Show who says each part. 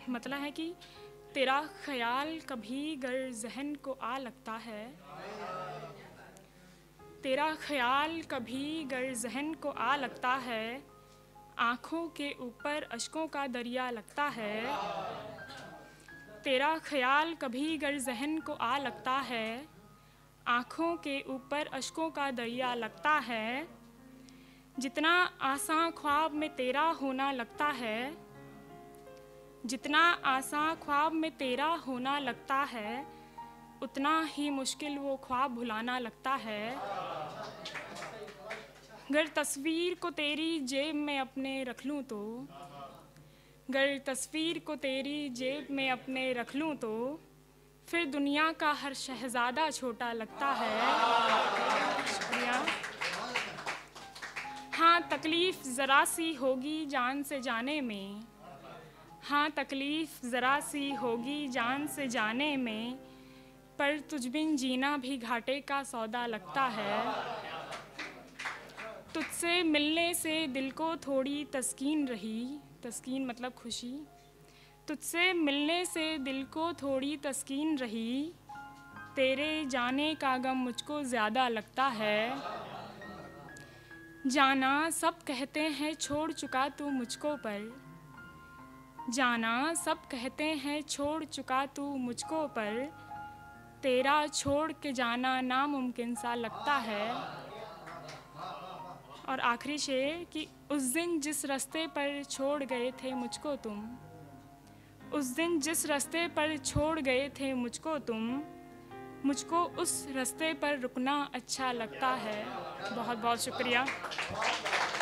Speaker 1: मतलब है कि तेरा ख्याल कभी गर जहन को आ लगता है, तेरा ख्याल कभी गर जहन को आ लगता है, आँखों के ऊपर अश्कों का दरिया लगता है। तेरा ख्याल कभी गर जहन को आ लगता है, आँखों के ऊपर अश्कों का दरिया लगता है। जितना आसान ख्वाब में तेरा होना लगता है, जितना आसान ख्वाब में तेरा होना लगता है, उतना ही मुश्किल वो ख्वाब भुलाना लगता है। गर तस्वीर को तेरी जेब में अपने रख लूँ तो, गर तस्वीर को तेरी जेब में अपने रख लूँ तो, फिर दुनिया का हर शहज़ादा छोटा लगता है। शुक्रिया। हाँ तकलीफ़ ज़रा सी होगी जान से जाने में, हाँ तकलीफ़ ज़रा सी होगी जान से जाने में, पर तुझ बिन जीना भी घाटे का सौदा लगता है। तुझसे मिलने से दिल को थोड़ी तस्कीन रही, तस्कीन मतलब खुशी, तुझसे मिलने से दिल को थोड़ी तस्कीन रही, तेरे जाने का गम मुझको ज़्यादा लगता है। जाना सब कहते हैं छोड़ चुका तू मुझको पर, जाना सब कहते हैं छोड़ चुका तू मुझको पर, तेरा छोड़ के जाना नामुमकिन सा लगता है। और आखिरी शेर कि उस दिन जिस रास्ते पर छोड़ गए थे मुझको तुम, उस दिन जिस रास्ते पर छोड़ गए थे मुझको तुम, मुझको उस रास्ते पर रुकना अच्छा लगता है। बहुत बहुत शुक्रिया।